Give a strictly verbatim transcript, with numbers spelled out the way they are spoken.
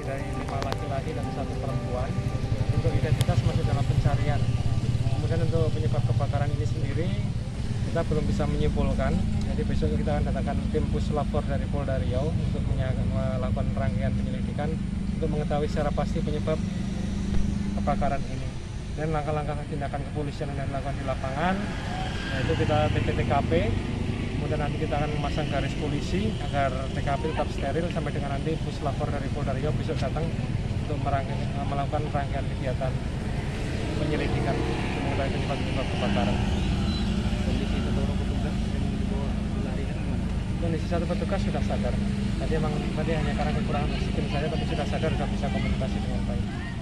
dari lima laki-laki dan satu perempuan. Untuk identitas masih dalam pencarian. Kemudian untuk penyebab kebakaran ini sendiri kita belum bisa menyimpulkan. Jadi besok kita akan datangkan tim puslapor dari Polda Riau untuk melakukan rangkaian penyelidikan untuk mengetahui secara pasti penyebab kebakaran ini. Dan langkah-langkah tindakan kepolisian yang dilakukan di lapangan, yaitu kita T P T K P, kemudian nanti kita akan memasang garis polisi agar T K P tetap steril sampai dengan nanti puslapor dari Polda Riau besok datang untuk melakukan rangkaian kegiatan penyelidikan untuk mengetahui penyebab-penyebab kebakaran. Kondisi satu orang petugas yang dibawa dilarikan gimana? Kondisi satu petugas sudah sadar. Tadi emang tadi hanya karena kekurangan oksigen saja, tapi sudah sadar, sudah bisa komunikasi dengan baik.